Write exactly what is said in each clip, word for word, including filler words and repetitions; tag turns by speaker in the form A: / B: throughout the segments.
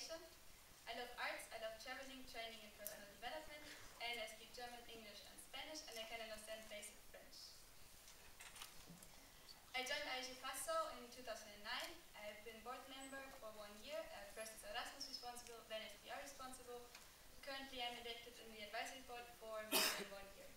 A: education. I love arts, I love traveling, training and personal development, and I speak German, English and Spanish, and I can understand basic French. I joined I G FASO in two thousand nine. I've been board member for one year, uh, first as Erasmus responsible, then as P R responsible. Currently I'm elected in the advisory board for more than one year.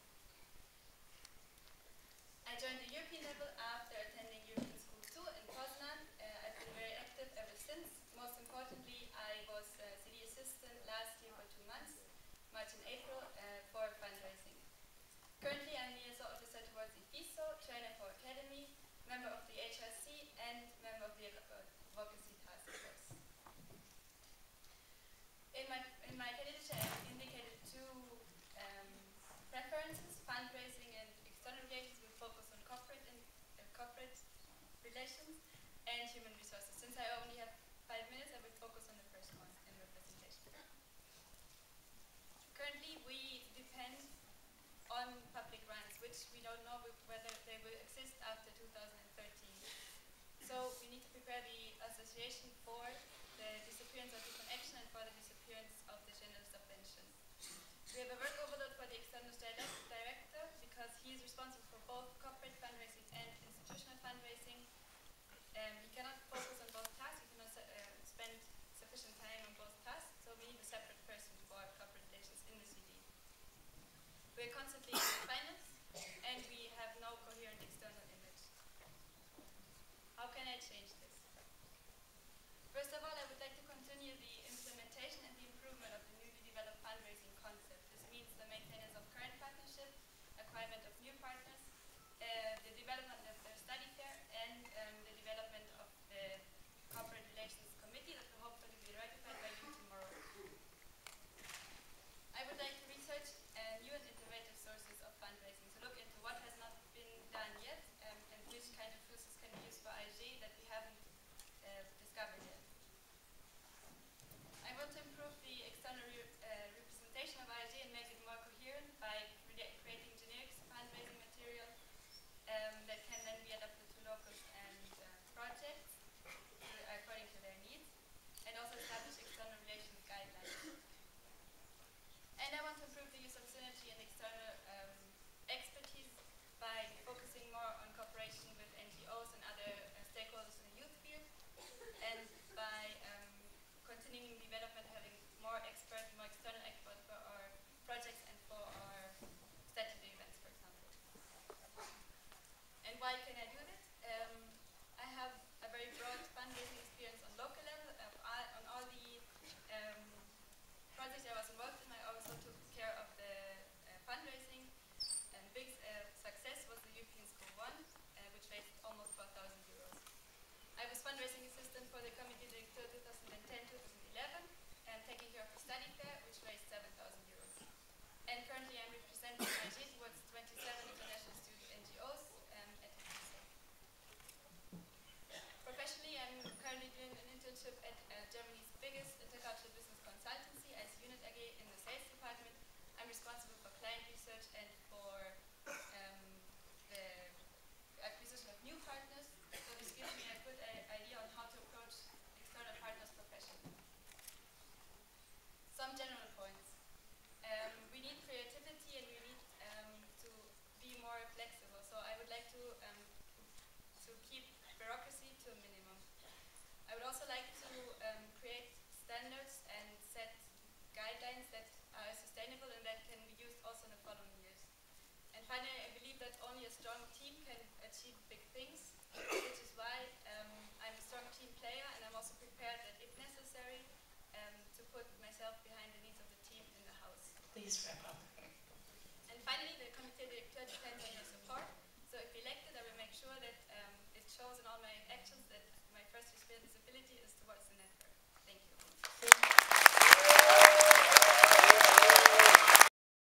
A: I joined the European level after attending European School two in Poznan. Uh, I've been very active ever since. Most importantly, I was uh, C D assistant last year for two months, March and April, uh, for fundraising. Currently, I'm liaison officer towards the FISO, trainer for Academy, member of the H R C, and member of the Advocacy Task Force. In my, in my candidature, I've indicated two um, preferences, fundraising and external relations with focus on corporate, and, uh, corporate relations and human resources. Since I only have five minutes, I will focus on the first one in representation. Currently, we depend on public grants, which we don't know whether they will exist after two thousand thirteen. So we need to prepare the association for the disappearance of the connection and for the disappearance of the general subvention. We have a work overload for the external director because he is responsible for both corporate fundraising and institutional fundraising. Um, he cannot focus on both tasks, he cannot uh, spend sufficient time on both tasks, so we need a separate person for corporate relations in the C D. We are constantly in finance, and we have no coherent external image. How can I change this? First of all, I would like to continue the implementation and the improvement of the newly developed fundraising concept. This means the maintenance of current partnership, acquirement of new partners, uh, the development of the study fair, and um, the development of the corporate relations committee that will hopefully be ratified by you tomorrow. I would like to research uh, new and innovative sources of fundraising, to look into what has not been done yet um, and which kind of sources can be used for I G that we haven't uh, discovered yet. I want to improve the external re uh, representation of I G and make it more coherent by creating generic fundraising material um, that can then be adapted to locals and uh, projects uh, according to their needs, and also establish external relations guidelines. And I want to improve the use of synergy and external um, expertise by focusing more on cooperation with N G Os and other uh, stakeholders in the youth field, and by um, continuing development, having more expert, more external expert for our projects and for our statutory events, for example. And why can I do this? Um, I have a very broad fundraising experience on local level, uh, on all the um, projects I was involved in. I also took care of the uh, fundraising, and big uh, success was the European School one, uh, which raised almost four thousand euros. I was fundraising assistant for the Comité Directeur two thousand ten to two thousand eleven, and taking care of the study fair, which raised seven thousand euros. And currently I'm representing I G towards twenty-seven international student N G Os um, at the FISO. Professionally, I'm currently doing an internship at uh, Germany's biggest intercultural business consultancy as Unit A G in the sales department. I'm responsible for client research and for um, the acquisition of new partners. So this gives me a good uh, idea on how to approach external partners professionally. Some general points. Um, we need creativity and we need um, to be more flexible. So I would like to, um, to keep bureaucracy to a minimum. I would also like to um, create standards and set guidelines that are sustainable and that can be used also in the following years. And finally, I believe that only a strong team can achieve big things, which is why um, I'm a strong team player, and I'm also prepared that if necessary um, to put myself behind the needs of the team in the house.
B: Please wrap up.
A: And finally, the Comité Directeur